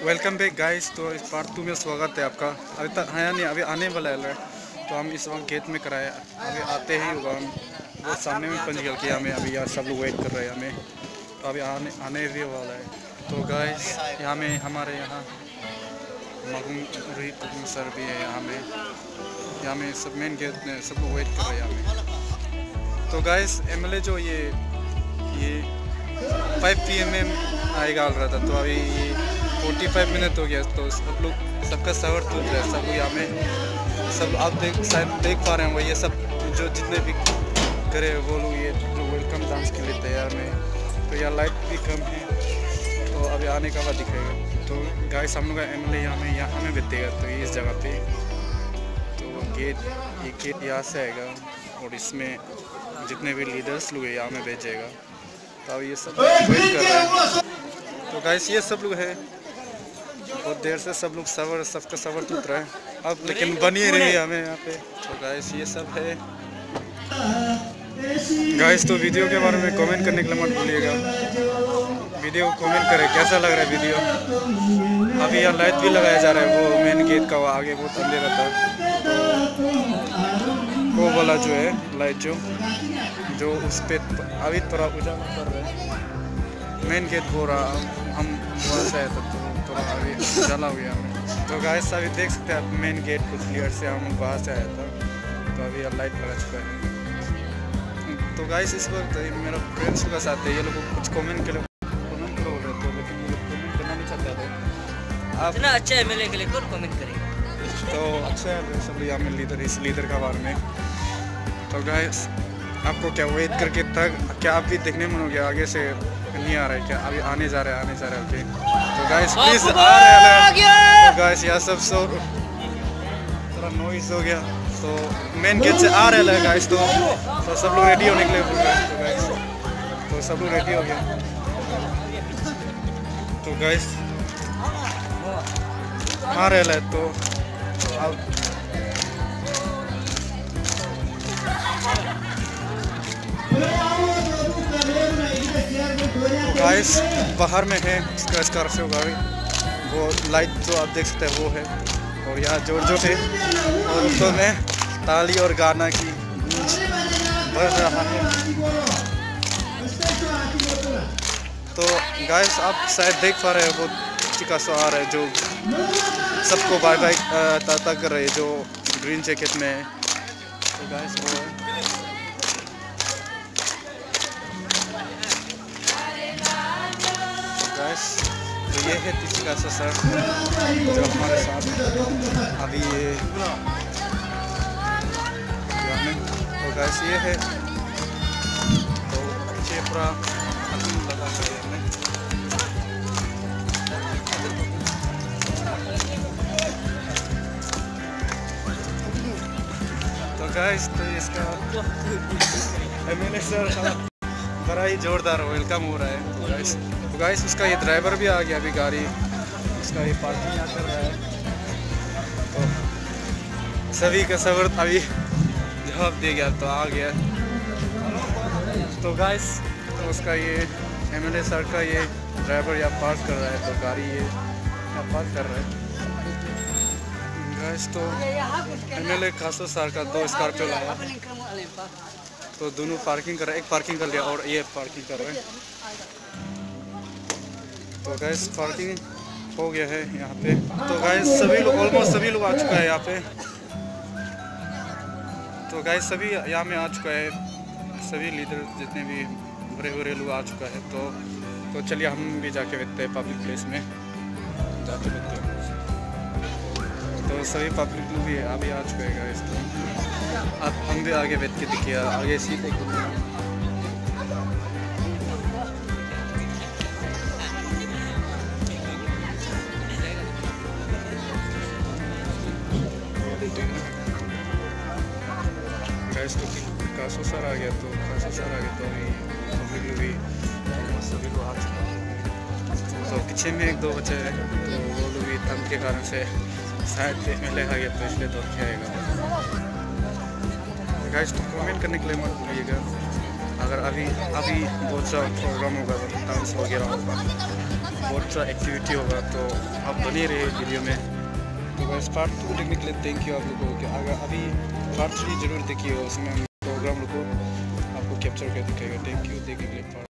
Welcome back guys. तो इस part 2 में स्वागत है आपका। अभी तक आया नहीं, अभी आने वाला है। तो हम इस वक्त गेट में कराए, अभी आते ही होगा। हम वो सामने में पंच गल किया हमें, अभी यहाँ सब लोग वेट कर रहे हैं हमें। तो अभी आने भी वाला है। तो गाइस यहाँ में हमारे यहाँ मगुम सर भी है यहाँ में सब मेन गेट में सब लोग वेट कर रहे हैं हमें। तो गाइस एमएलए जो ये 5 PM में आएगा रहा था, तो अभी 45 मिनट हो गया। तो सब लोग सबका सवर टूट रहा है। सब यहाँ में सब आप शायद देख पा रहे हैं वो ये सब जो जितने भी करे वो लोग ये वेलकम डांस के लिए तैयार में। तो यहाँ लाइट भी कम है, तो अभी आने का बाद दिखेगा। तो गाइस हम लोग का एमएलए यहाँ में बैठेगा, तो इस जगह पे। तो गेट यहाँ से आएगा और इसमें जितने भी लीडर्स लोग यहाँ में भेजेगा। तो अब ये सब वेट कर रहे हैं। तो गाइस ये सब लोग है, बहुत देर से सब लोग सबका सवर टूट रहा है अब, लेकिन बनी रही है हमें यहाँ पे। तो गाइस ये सब है गाइस। तो वीडियो के बारे में कमेंट करने के लिए मत भूलिएगा। वीडियो को कमेंट करें कैसा लग रहा है वीडियो। अभी यहाँ लाइट भी लगाया जा रहा है, वो मेन गेट का आगे बहुत अंधेरा था। वो वाला जो है लाइट जो उस पर अभी थोड़ा उजाला कर रहा है। मेन गेट हो रहा हम वहाँ से आए तो थोड़ा अभी उजाला हो गया हमें। तो गाइस अभी देख सकते हैं आप मेन गेट को क्लियर से हम वहाँ से आया था। तो अभी यहाँ लाइट लगा चुका है। तो गाइस इस वक्त मेरा फ्रेंड्स के साथ है, ये लोग कुछ कमेंट के लिए बोल रहे थे, लेकिन ये लोग कमेंट करना नहीं चाहते थे। आप इतना अच्छा एमएलए के लिए कौन कमेंट करेगा। तो अच्छा है सब यहाँ में लीडर, इस लीडर का बारे में। तो गाइस आपको क्या वेट करके तक क्या आप भी देखने में हो गया, आगे से नहीं आ रहा है क्या, अभी आने जा रहा है ओके। तो गाइस प्लीज आ रहे हैं। तो गाइस यहाँ सब थोड़ा नॉइज हो गया। तो मेन गेट से आ रहे हैं गाइस। तो सब लोग रेडी होने के लिए बोल रहे हैं। तो गाइस तो सब लोग रेडी हो गया। तो गाइस आ रहे हैं। तो अब गाइस बाहर में है इसका स्कॉर्पियो गाड़ी, वो लाइट जो आप देख सकते हैं वो है। और यहाँ जोर से और ऊपर में ताली और गाना की गूंज बढ़ रहा है। तो गाइस आप शायद देख पा रहे हैं वो चिका सो आ रहा है जो सबको बाय बाय ताता कर रहे हैं, जो ग्रीन जैकेट में है। तो गाइस वो है। तो ये है तीसरी का सर जो हमारे साथ अभी ये। तो गाइस ये है। तो पीछे पूरा लगा है हमें। तो गाइस तो इसका एमएलए सर बड़ा ही जोरदार वेलकम हो रहा है। तो गाइस उसका ये ड्राइवर भी आ गया अभी, गाड़ी उसका ये पार्किंग यहाँ कर रहा है। तो सभी का सबर अभी जवाब दे गया, तो आ गया। तो गाइस तो उसका ये एमएलए सर का ये ड्राइवर यहाँ पार्क कर रहा है। तो गाड़ी ये यहाँ पार्क कर रहा है गाइस। तो एमएलए खासो सर का 2 स्कॉर्पियो लाया, तो दोनों पार्किंग कर रहे हैं। एक पार्किंग कर लिया और ये पार्किंग कर रहे हैं। तो गैस पार्किंग हो गया है यहाँ पे। तो गैस सभी लोग ऑलमोस्ट सभी लोग आ चुका है यहाँ पे। तो गैस सभी यहाँ में आ चुका है, सभी लीडर जितने भी बड़े लोग आ चुका है। तो चलिए हम भी जाके बैठते हैं पब्लिक प्लेस में जाके बैठते हैं। तो सभी पब्लिक लोग भी अभी आ चुके हैं गैस। तो अब हम भी आगे बैठ के दिखिए, आगे सीट एक गैस। तो कासो सर आ गया, तो अभी पब्लिक लोग भी सभी लोग आ चुके हैं। तो पीछे में 1-2 बच्चे हैं, तो वो लोग भी ठंड के कारण से शायद एमएलए आ गया, तो इसलिए दौड़ के आएगा। गाइस तो कमेंट करने के लिए मत भूलिएगा। अगर अभी बहुत सा प्रोग्राम होगा, डांस वगैरह होगा। बहुत सा एक्टिविटी होगा, तो आप बने रहे वीडियो में। तो बस पार्ट 2 देखने के लिए थैंक यू आप लोगों को। अगर अभी पार्ट 3 जरूर देखिए, उसमें प्रोग्राम को आपको कैप्चर कर दिखाएगा। थैंक यू देखने के लिए।